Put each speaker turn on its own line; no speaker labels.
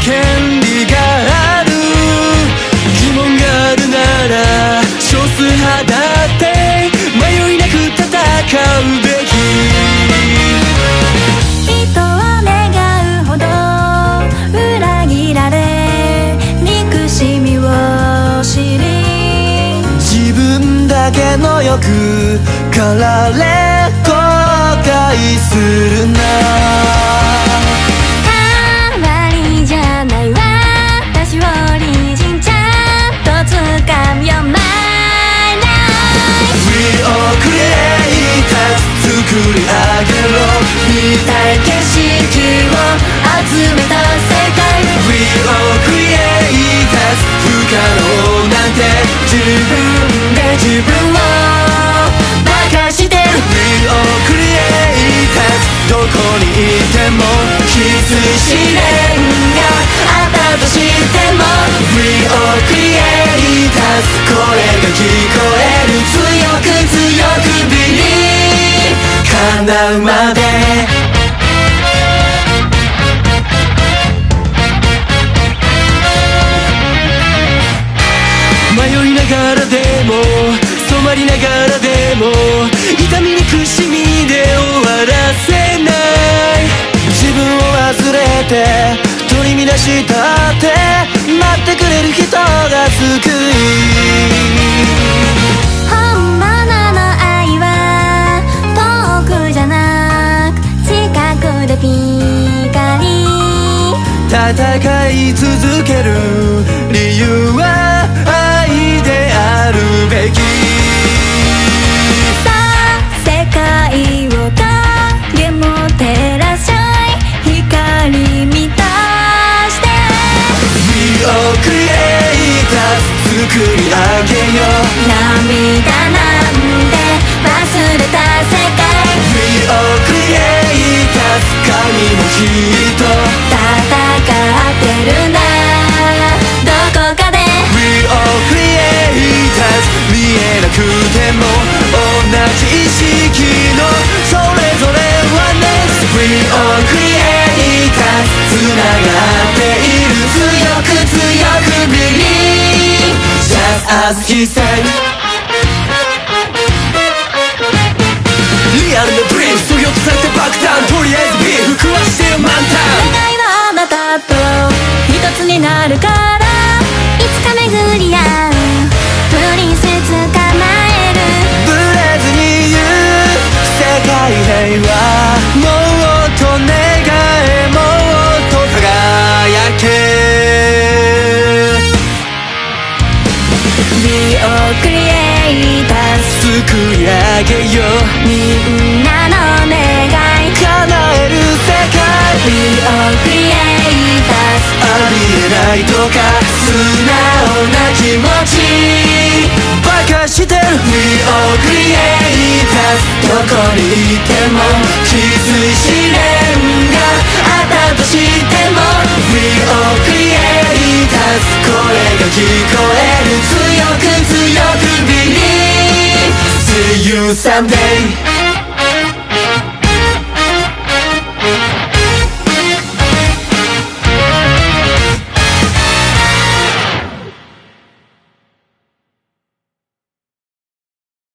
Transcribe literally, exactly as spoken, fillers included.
権利がある。疑問があるなら少数派だって迷いなく戦うべき。
人を願うほど裏切られ憎しみを知り、
自分だけの欲かられ後悔するな。
代わりじゃない私を理人ちゃんと掴むよ My life。
We all creators 作り上げろ見たい景色を集めた世界。 We all creators 不可能なんて自分で自分を馬鹿してる。 We all creators どこにいてもきつい試練があったとしても We all creators 声が聞こえる。強く強くビリー叶うまで。迷いながらでも染まりながらでも痛み憎しみで終わらせない。自分を忘れて取り乱したって待ってくれる人が救い。
本物の愛は遠くじゃなく近くでピカリ。
戦い続ける理由は愛であるべき。
さあ世界を影も照らし光満たして。
We all creators 作り上げよ
涙なんて忘れた世界。
We all creators 神もきっと
戦ってるんだどこかで。
We all creators 見えなくても同じ意識のそれぞれはね。 We all creators つながっている。強く強く Believe Just as he said。 リアルなドリームそぎ落とされて爆弾。とりあえずビーフ食わしてよ満タン。
願いはあなたと一つになるから、いつか巡り合うプリンセス叶える。
ブレずに言う世界平和もっと願えもっと輝け。
We all creators
作り上げよ
みんなの願い
叶える世界。
We all creators
ありえないとか素直な気持ちバカしてる。 We all creators どこにいてもきつい試練があったとしても We all creators 声が聞こえる。強く強く Believe See you someday。